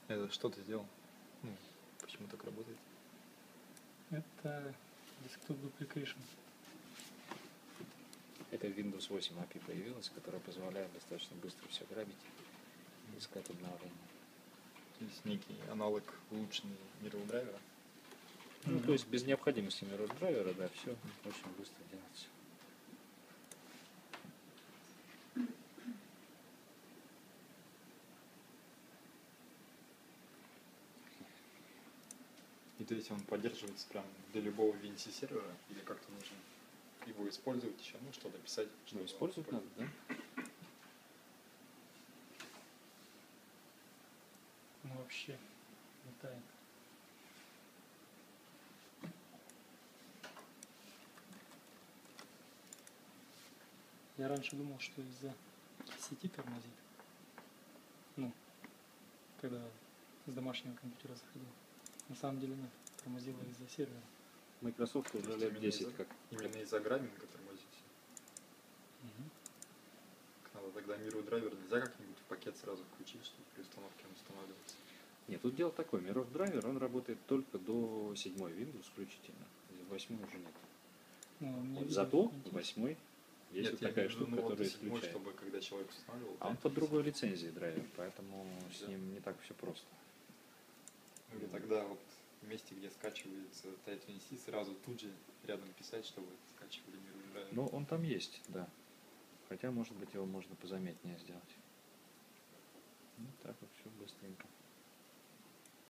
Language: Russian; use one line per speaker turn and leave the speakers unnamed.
Это что ты сделал? Ну, почему так работает?
Это Desktop Duplication.
Это Windows 8 API появилась, которая позволяет достаточно быстро все грабить и искать обновления.
То есть некий аналог улучшенный мирового драйвера?
Ну, то есть без необходимости мирового драйвера, да, все очень быстро делается.
И то есть он поддерживается прям для любого VNC сервера, или как-то нужно его использовать еще, ну, что-то писать?
Ну, использовать надо, да?
Ну, вообще летает. Я раньше думал, что из-за сети тормозит. Ну, когда с домашнего компьютера заходил. На самом деле нет, тормозило из-за сервера.
Microsoft уже лет 10 как.
Именно из-за грабинга тормозите. Надо тогда мировой драйвер нельзя как-нибудь в пакет сразу включить, чтобы при установке он устанавливался.
Нет, тут дело такое, мировой драйвер, он работает только до 7 Windows включительно. 8 уже нет.
Ну,
Вот зато 8 есть вот такая штука,
ну,
которая
вот 7,
исключает.
чтобы когда человек устанавливал.
А он под другой лицензией драйвер, поэтому с ним не так все просто.
Или тогда вот в месте, где скачивается TightVNC, сразу тут же рядом писать, чтобы скачивали мировой драйвер.
Ну, он там есть, да. Хотя, может быть, его можно позаметнее сделать. Ну, так вот все быстренько.